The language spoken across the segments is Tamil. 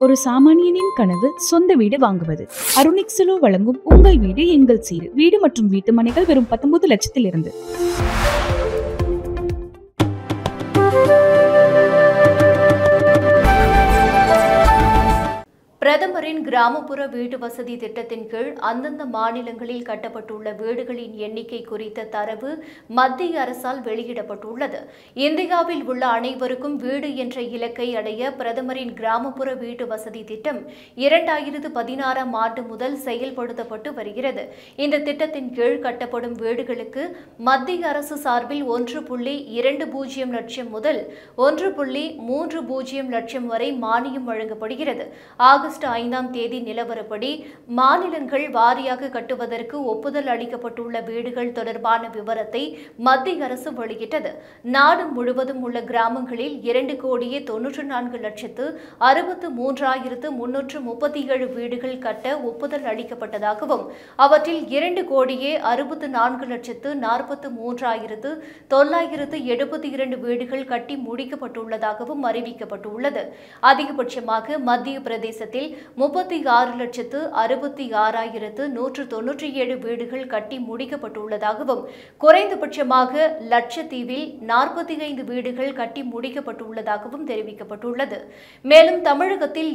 ஒரு சாமானியனின் கனவு சொந்த வீடு வாங்குவது. அருணிக்ஸலோ வழங்கும் உங்கள் வீடு எங்கள் சீடு. வீடு மற்றும் வீட்டு மனைகள் வெறும் 19 லட்சத்திலிருந்து. பிரதமரின் கிராமப்புற வீட்டு வசதி திட்டத்தின் கீழ் அந்தந்த மாநிலங்களில் கட்டப்பட்டுள்ள வீடுகளின் எண்ணிக்கை குறித்த தரவு மத்திய அரசால் வெளியிடப்பட்டுள்ளது. இந்தியாவில் உள்ள அனைவருக்கும் வீடு என்ற இலக்கை அடைய பிரதமரின் கிராமப்புற வீட்டு வசதி திட்டம் 2016ஆம் ஆண்டு முதல் செயல்படுத்தப்பட்டு வருகிறது. இந்த திட்டத்தின் கீழ் கட்டப்படும் வீடுகளுக்கு மத்திய அரசு சார்பில் 1.20 லட்சம் முதல் 1.30 லட்சம் வரை மானியம் வழங்கப்படுகிறது. ஆகஸ்ட் 5ஆம் தேதி நிலவரப்படி மாநிலங்கள் வாரியாக கட்டுவதற்கு ஒப்புதல் அளிக்கப்பட்டுள்ள வீடுகள் தொடர்பான விவரத்தை மத்திய அரசு வெளியிட்டது. நாடு முழுவதும் உள்ள கிராமங்களில் 2,94,63,337 வீடுகள் கட்ட ஒப்புதல் அளிக்கப்பட்டதாகவும் அவற்றில் 2,64,43,972 வீடுகள் கட்டி முடிக்கப்பட்டுள்ளதாகவும் அறிவிக்கப்பட்டுள்ளது. அதிகபட்சமாக மத்திய பிரதேசத்தில் 36,66,197 வீடுகள் கட்டி முடிக்கப்பட்டுள்ளதாகவும் குறைந்தபட்சமாக லட்சத்தீவில் 45 வீடுகள் கட்டி முடிக்கப்பட்டுள்ளதாகவும் தெரிவிக்கப்பட்டுள்ளது. மேலும் தமிழகத்தில்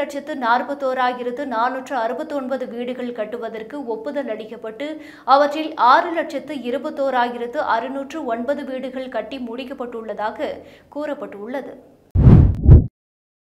7,41,469 வீடுகள் கட்டுவதற்கு ஒப்புதல் அளிக்கப்பட்டு அவற்றில் 6,21,609 வீடுகள் கட்டி முடிக்கப்பட்டுள்ளதாக கூறப்பட்டுள்ளது.